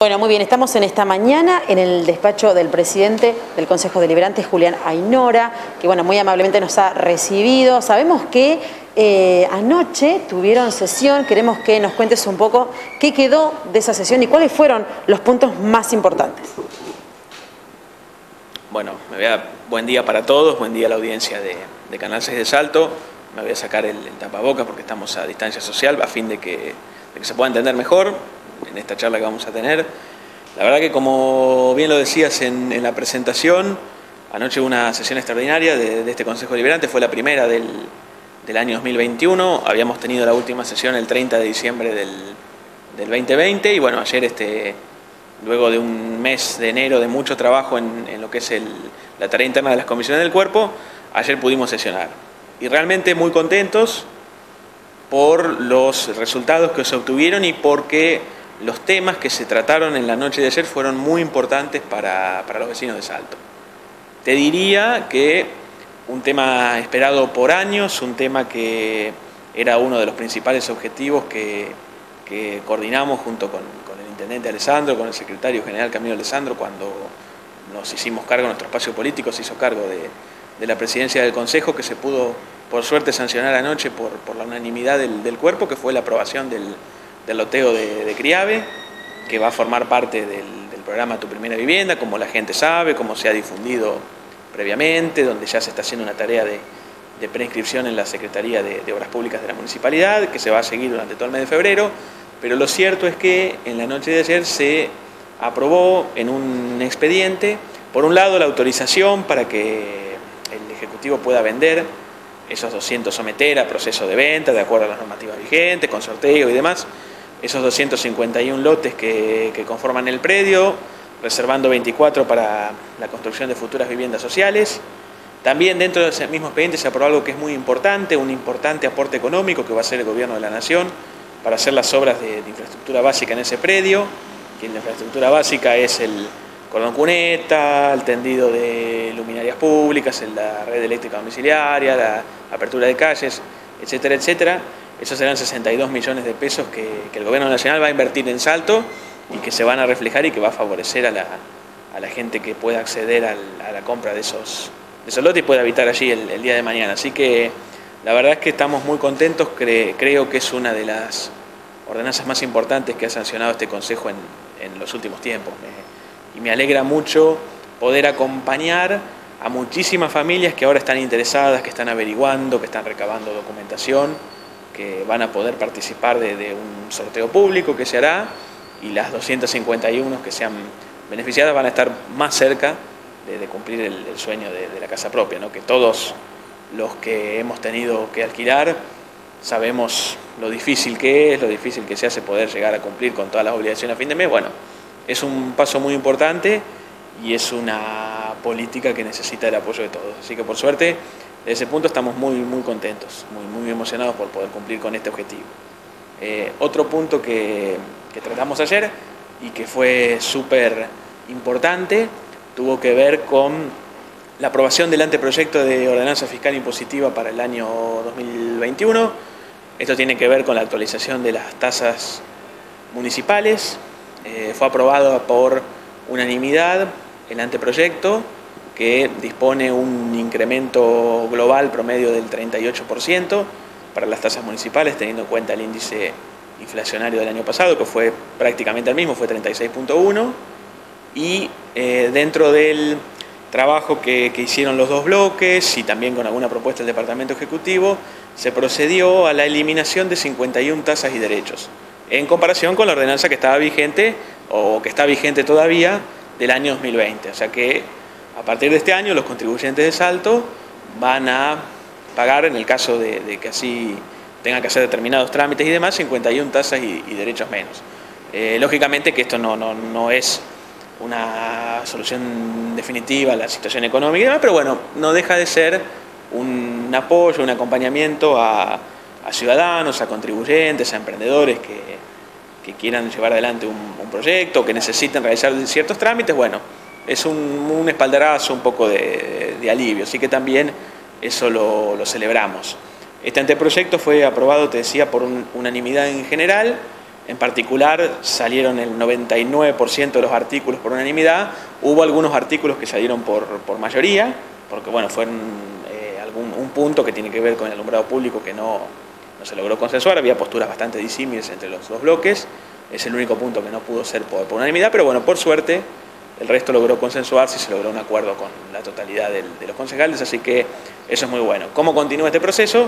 Bueno, muy bien, estamos en esta mañana en el despacho del presidente del Consejo Deliberante, Julián Aynora, que bueno, muy amablemente nos ha recibido. Sabemos que anoche tuvieron sesión, queremos que nos cuentes un poco qué quedó de esa sesión y cuáles fueron los puntos más importantes. Bueno, buen día para todos, buen día a la audiencia de Canal 6 de Salto. Me voy a sacar el tapabocas porque estamos a distancia social a fin de que se pueda entender mejor en esta charla que vamos a tener. La verdad que, como bien lo decías en la presentación, anoche hubo una sesión extraordinaria de este Consejo Deliberante, fue la primera del año 2021, habíamos tenido la última sesión el 30 de diciembre del 2020 y bueno, ayer luego de un mes de enero de mucho trabajo en lo que es la tarea interna de las comisiones del cuerpo, ayer pudimos sesionar. Y realmente muy contentos por los resultados que se obtuvieron y porque los temas que se trataron en la noche de ayer fueron muy importantes para los vecinos de Salto. Te diría que un tema esperado por años, un tema que era uno de los principales objetivos que coordinamos junto con el intendente Alessandro, con el secretario general Camilo Alessandro, cuando nos hicimos cargo, nuestro espacio político se hizo cargo de la presidencia del Consejo, que se pudo, por suerte, sancionar anoche por la unanimidad del cuerpo, que fue la aprobación del loteo de Criave, que va a formar parte del programa Tu Primera Vivienda, como la gente sabe, como se ha difundido previamente, donde ya se está haciendo una tarea de preinscripción en la Secretaría de Obras Públicas de la Municipalidad, que se va a seguir durante todo el mes de febrero, pero lo cierto es que en la noche de ayer se aprobó en un expediente, por un lado, la autorización para que el Ejecutivo pueda vender esos 200, someter a proceso de venta de acuerdo a las normativas vigentes, con sorteo y demás, esos 251 lotes que conforman el predio, reservando 24 para la construcción de futuras viviendas sociales. También dentro de ese mismo expediente se aprobó algo que es muy importante, un importante aporte económico que va a hacer el Gobierno de la Nación para hacer las obras de infraestructura básica en ese predio, que la infraestructura básica es el cordón cuneta, el tendido de luminarias públicas, la red eléctrica domiciliaria, la apertura de calles, etcétera, etcétera. Esos serán 62 millones de pesos que el Gobierno Nacional va a invertir en Salto y que se van a reflejar y que va a favorecer a la gente que pueda acceder a la compra de esos lotes y pueda habitar allí el día de mañana. Así que la verdad es que estamos muy contentos, creo que es una de las ordenanzas más importantes que ha sancionado este Consejo en los últimos tiempos. Y me alegra mucho poder acompañar a muchísimas familias que ahora están interesadas, que están averiguando, que están recabando documentación, que van a poder participar de un sorteo público que se hará, y las 251 que sean beneficiadas van a estar más cerca de cumplir el sueño de la casa propia, ¿no? Que todos los que hemos tenido que alquilar sabemos lo difícil que es, lo difícil que se hace poder llegar a cumplir con todas las obligaciones a fin de mes. Bueno, es un paso muy importante y es una política que necesita el apoyo de todos. Así que, por suerte, desde ese punto estamos muy contentos, muy emocionados por poder cumplir con este objetivo. Otro punto que tratamos ayer y que fue súper importante tuvo que ver con la aprobación del anteproyecto de ordenanza fiscal impositiva para el año 2021. Esto tiene que ver con la actualización de las tasas municipales. Fue aprobado por unanimidad el anteproyecto, que dispone un incremento global promedio del 38% para las tasas municipales, teniendo en cuenta el índice inflacionario del año pasado, que fue prácticamente el mismo, fue 36.1%, y dentro del trabajo que hicieron los dos bloques y también con alguna propuesta del Departamento Ejecutivo, se procedió a la eliminación de 51 tasas y derechos, en comparación con la ordenanza que estaba vigente, o que está vigente todavía, del año 2020. O sea que a partir de este año los contribuyentes de Salto van a pagar, en el caso de que así tengan que hacer determinados trámites y demás, 51 tasas y derechos menos. Lógicamente que esto no es una solución definitiva a la situación económica y demás, pero bueno, no deja de ser un apoyo, un acompañamiento a ciudadanos, a contribuyentes, a emprendedores que quieran llevar adelante un proyecto, que necesiten realizar ciertos trámites. Bueno, es un espaldarazo, un poco de alivio, así que también eso lo celebramos. Este anteproyecto fue aprobado, te decía, por unanimidad en general, En particular, salieron el 99% de los artículos por unanimidad. Hubo algunos artículos que salieron por mayoría, porque bueno, fueron un punto que tiene que ver con el alumbrado público que no se logró consensuar. Había posturas bastante disímiles entre los dos bloques. Es el único punto que no pudo ser por unanimidad, pero bueno, por suerte, el resto logró consensuarse y se logró un acuerdo con la totalidad de los concejales, así que eso es muy bueno. ¿Cómo continúa este proceso?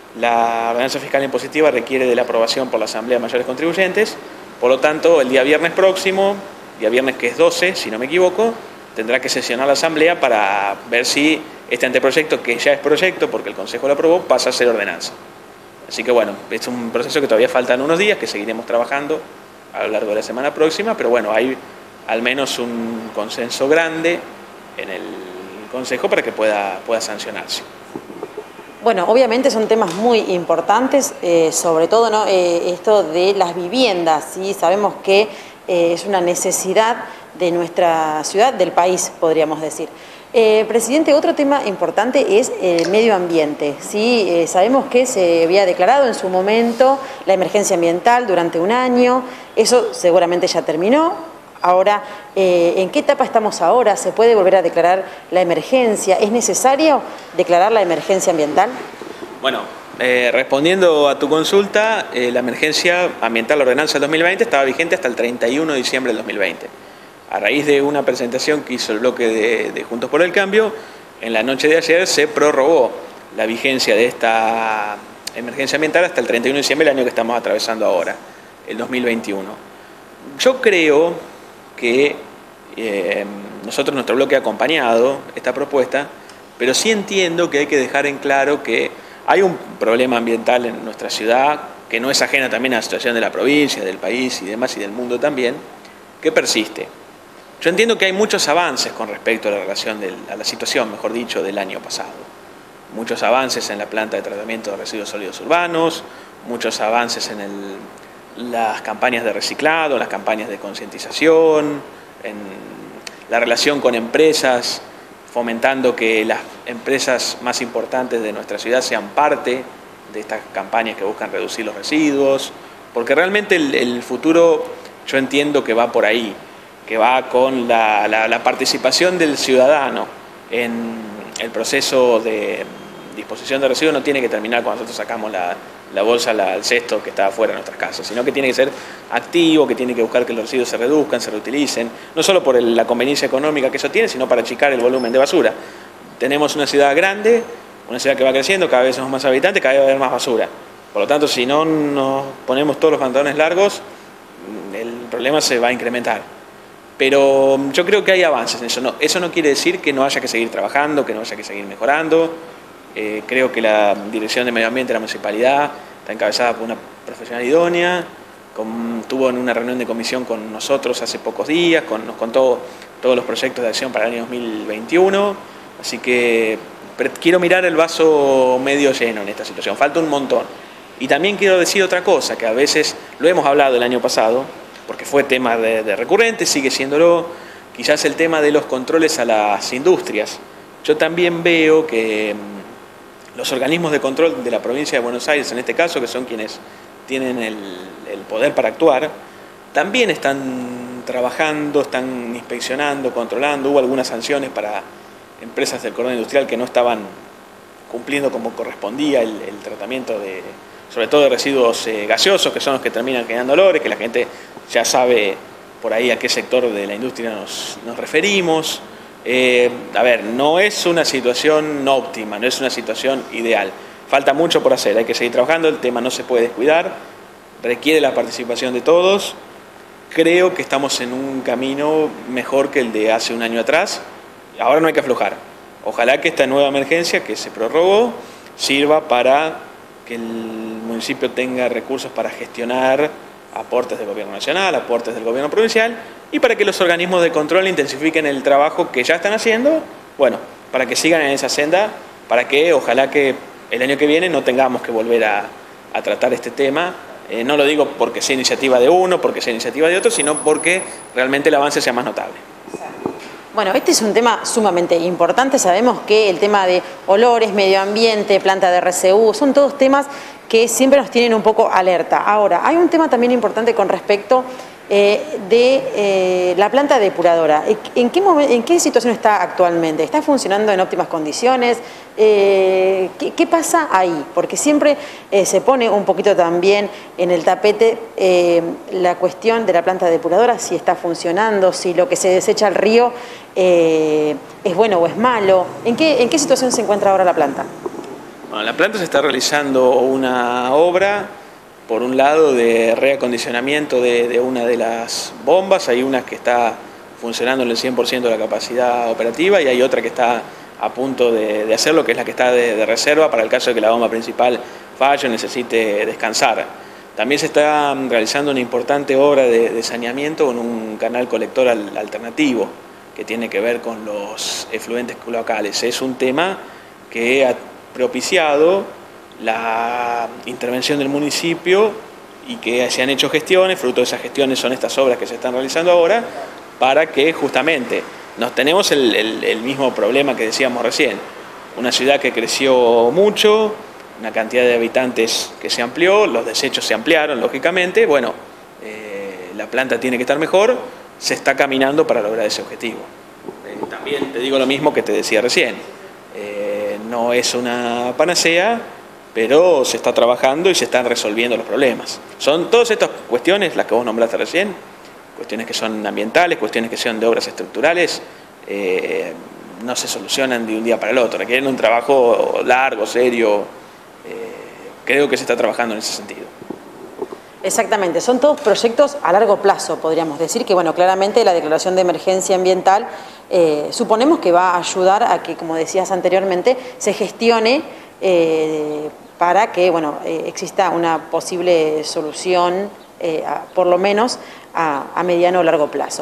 La ordenanza fiscal impositiva requiere de la aprobación por la Asamblea de Mayores Contribuyentes, por lo tanto, el día viernes próximo, día viernes que es 12, si no me equivoco, tendrá que sesionar la Asamblea para ver si este anteproyecto, que ya es proyecto porque el Consejo lo aprobó, pasa a ser ordenanza. Así que bueno, es un proceso que todavía faltan unos días, que seguiremos trabajando a lo largo de la semana próxima, pero bueno, hay al menos un consenso grande en el Consejo para que pueda sancionarse. Bueno, obviamente son temas muy importantes, sobre todo, ¿no? Esto de las viviendas, ¿sí? Sabemos que es una necesidad de nuestra ciudad, del país, podríamos decir. Presidente, otro tema importante es el medio ambiente, ¿sí? Sabemos que se había declarado en su momento la emergencia ambiental durante un año, eso seguramente ya terminó. Ahora, ¿en qué etapa estamos ahora? ¿Se puede volver a declarar la emergencia? ¿Es necesario declarar la emergencia ambiental? Bueno, respondiendo a tu consulta, la emergencia ambiental, la ordenanza del 2020, estaba vigente hasta el 31 de diciembre del 2020. A raíz de una presentación que hizo el bloque de Juntos por el Cambio, en la noche de ayer se prorrogó la vigencia de esta emergencia ambiental hasta el 31 de diciembre del año que estamos atravesando ahora, el 2021. Yo creo que nosotros, nuestro bloque, ha acompañado esta propuesta, pero sí entiendo que hay que dejar en claro que hay un problema ambiental en nuestra ciudad, que no es ajena también a la situación de la provincia, del país y demás, y del mundo también, que persiste. Yo entiendo que hay muchos avances con respecto a la situación, mejor dicho, del año pasado. Muchos avances en la planta de tratamiento de residuos sólidos urbanos, muchos avances en las campañas de reciclado, las campañas de concientización, en la relación con empresas, fomentando que las empresas más importantes de nuestra ciudad sean parte de estas campañas que buscan reducir los residuos, porque realmente el futuro yo entiendo que va por ahí, que va con la participación del ciudadano en el proceso de disposición de residuos. No tiene que terminar cuando nosotros sacamos la bolsa al cesto que está afuera de nuestras casas, sino que tiene que ser activo, que tiene que buscar que los residuos se reduzcan, se reutilicen, no solo por la conveniencia económica que eso tiene, sino para achicar el volumen de basura. Tenemos una ciudad grande, una ciudad que va creciendo, cada vez somos más habitantes, cada vez va a haber más basura. Por lo tanto, si no nos ponemos todos los pantalones largos, el problema se va a incrementar. Pero yo creo que hay avances en eso. Eso no quiere decir que no haya que seguir trabajando, que no haya que seguir mejorando. Creo que la Dirección de Medio Ambiente de la Municipalidad está encabezada por una profesional idónea, tuvo en una reunión de comisión con nosotros hace pocos días, nos contó todos los proyectos de acción para el año 2021, así que quiero mirar el vaso medio lleno en esta situación, falta un montón. Y también quiero decir otra cosa, que a veces lo hemos hablado el año pasado, porque fue tema de recurrente, sigue siéndolo, quizás el tema de los controles a las industrias. Yo también veo que los organismos de control de la provincia de Buenos Aires, en este caso, que son quienes tienen el poder para actuar, también están trabajando, están inspeccionando, controlando. Hubo algunas sanciones para empresas del cordón industrial que no estaban cumpliendo como correspondía el tratamiento sobre todo de residuos gaseosos, que son los que terminan generando olores, que la gente ya sabe por ahí a qué sector de la industria nos referimos. A ver, no es una situación óptima, no es una situación ideal. Falta mucho por hacer, hay que seguir trabajando, el tema no se puede descuidar, requiere la participación de todos. Creo que estamos en un camino mejor que el de hace un año atrás. Ahora no hay que aflojar. Ojalá que esta nueva emergencia que se prorrogó sirva para que el municipio tenga recursos para gestionar aportes del gobierno nacional, aportes del gobierno provincial, y para que los organismos de control intensifiquen el trabajo que ya están haciendo, bueno, para que sigan en esa senda, para que ojalá que el año que viene no tengamos que volver a tratar este tema. No lo digo porque sea iniciativa de uno, porque sea iniciativa de otro, sino porque realmente el avance sea más notable. Bueno, este es un tema sumamente importante. Sabemos que el tema de olores, medio ambiente, planta de RCU, son todos temas que siempre nos tienen un poco alerta. Ahora, hay un tema también importante con respecto de la planta depuradora. ¿En qué situación está actualmente? ¿Está funcionando en óptimas condiciones? ¿Qué pasa ahí? Porque siempre se pone un poquito también en el tapete la cuestión de la planta depuradora, si está funcionando, si lo que se desecha al río es bueno o es malo. ¿En qué situación se encuentra ahora la planta? Bueno, la planta se está realizando una obra, por un lado, de reacondicionamiento de una de las bombas. Hay una que está funcionando en el 100% de la capacidad operativa y hay otra que está a punto de hacerlo, que es la que está de reserva para el caso de que la bomba principal falle o necesite descansar. También se está realizando una importante obra de saneamiento en un canal colector alternativo que tiene que ver con los efluentes locales. Es un tema que ha propiciado la intervención del municipio y que se han hecho gestiones. Fruto de esas gestiones son estas obras que se están realizando ahora, para que justamente nos tenemos el mismo problema que decíamos recién. Una ciudad que creció mucho, una cantidad de habitantes que se amplió, los desechos se ampliaron, lógicamente. Bueno, la planta tiene que estar mejor, se está caminando para lograr ese objetivo. También te digo lo mismo que te decía recién. No es una panacea, pero se está trabajando y se están resolviendo los problemas. Son todas estas cuestiones, las que vos nombraste recién, cuestiones que son ambientales, cuestiones que son de obras estructurales, no se solucionan de un día para el otro, requieren un trabajo largo, serio. Creo que se está trabajando en ese sentido. Exactamente, son todos proyectos a largo plazo, podríamos decir, que bueno, claramente la declaración de emergencia ambiental suponemos que va a ayudar a que, como decías anteriormente, se gestione para que bueno, exista una posible solución, por lo menos a mediano o largo plazo.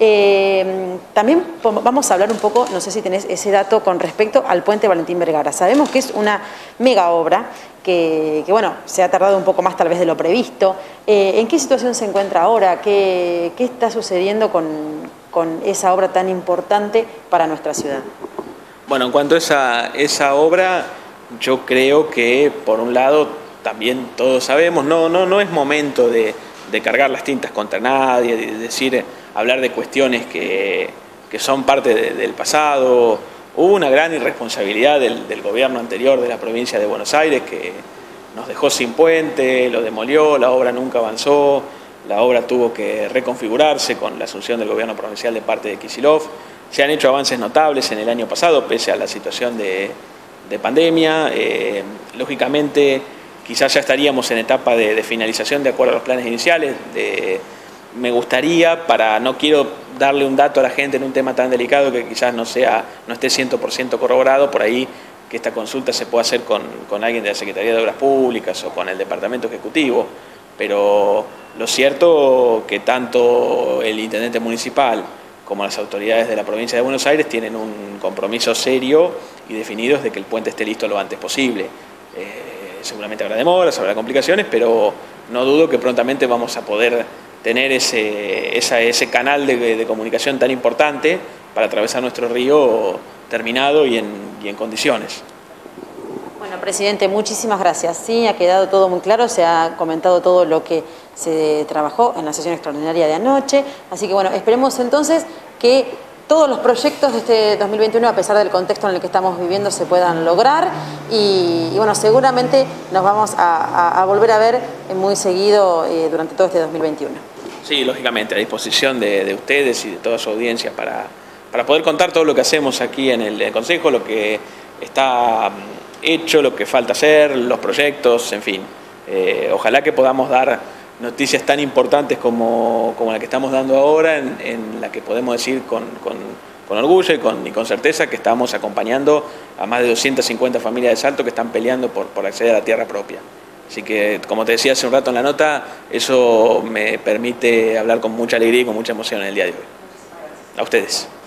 También vamos a hablar un poco, no sé si tenés ese dato con respecto al puente Valentín Vergara. Sabemos que es una mega obra que bueno, se ha tardado un poco más tal vez de lo previsto. ¿En qué situación se encuentra ahora? ¿Qué está sucediendo con esa obra tan importante para nuestra ciudad? Bueno, en cuanto a esa obra, yo creo que, por un lado, también todos sabemos, no es momento de cargar las tintas contra nadie, de decir, hablar de cuestiones que son parte del pasado. Hubo una gran irresponsabilidad del gobierno anterior de la provincia de Buenos Aires, que nos dejó sin puente, lo demolió, la obra nunca avanzó, la obra tuvo que reconfigurarse con la asunción del gobierno provincial de parte de Kicillof. Se han hecho avances notables en el año pasado, pese a la situación de pandemia. Lógicamente, quizás ya estaríamos en etapa de finalización de acuerdo a los planes iniciales. Me gustaría, no quiero darle un dato a la gente en un tema tan delicado que quizás no esté 100% corroborado, por ahí que esta consulta se pueda hacer con alguien de la Secretaría de Obras Públicas o con el Departamento Ejecutivo, pero lo cierto que tanto el intendente municipal como las autoridades de la provincia de Buenos Aires tienen un compromiso serio y definido de que el puente esté listo lo antes posible. Seguramente habrá demoras, habrá complicaciones, pero no dudo que prontamente vamos a poder tener ese canal de comunicación tan importante para atravesar nuestro río terminado y en condiciones. Bueno, presidente, muchísimas gracias. Sí, ha quedado todo muy claro, se ha comentado todo lo que se trabajó en la sesión extraordinaria de anoche, así que bueno, esperemos entonces que todos los proyectos de este 2021, a pesar del contexto en el que estamos viviendo, se puedan lograr y bueno, seguramente nos vamos a volver a ver muy seguido durante todo este 2021. Sí, lógicamente, a disposición de ustedes y de toda su audiencia para poder contar todo lo que hacemos aquí en el Consejo, lo que está hecho, lo que falta hacer, los proyectos, en fin. Ojalá que podamos dar noticias tan importantes como la que estamos dando ahora, en la que podemos decir con orgullo y con certeza que estamos acompañando a más de 250 familias de Salto que están peleando por acceder a la tierra propia. Así que, como te decía hace un rato en la nota, eso me permite hablar con mucha alegría y con mucha emoción en el día de hoy. A ustedes.